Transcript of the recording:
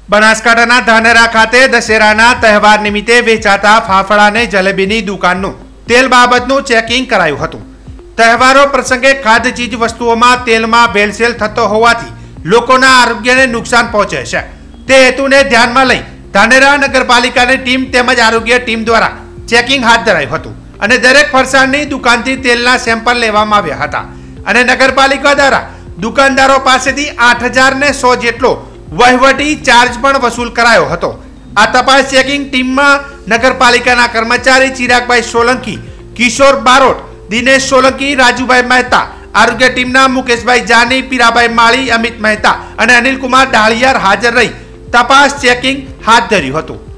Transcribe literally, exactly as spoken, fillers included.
બનાસકાંઠાના ધાનેરા ખાતે દશેરાના તહેવાર નિમિત્તે વેચાતા ફાફડા અને જલેબીની દુકાનનું તેલ બાબતનું ચેકિંગ કરાયું હતું। તહેવારો પ્રસંગે ખાદ્ય ચીજ વસ્તુઓમાં તેલમાં ભેળસેળ થતો હોવાથી લોકોના આરોગ્યને નુકસાન પહોંચે છે। તે હેતુને ધ્યાનમાં લઈ ધાનેરા નગરપાલિકાની ટીમ તેમજ આરોગ્ય ટીમ દ્વારા ચેકિંગ હાથ ધરાયું હતું અને દરેક ફરસાણની દુકાનથી તેલના સેમ્પલ લેવામાં આવ્યા હતા અને નગરપાલિકા દ્વારા દુકાનદારો પાસેથી આઠ હજાર ને સો જેટલો વહીવટી ચાર્જ પણ વસૂલ કરાયો હતો। આ તપાસ ચેકિંગ ટીમમાં નગરપાલિકાના કર્મચારી ચિરાગભાઈ સોલંકી, કિશોર બારોટ, દિનેશ સોલંકી, રાજુભાઈ મહેતા, આરોગ્ય ટીમના મુકેશભાઈ જાની, પીરાભાઈ માળી, અમિત મહેતા અને અનિલકુમાર ડાળિયાર હાજર રહી તપાસ ચેકિંગ હાથ ધર્યું હતું।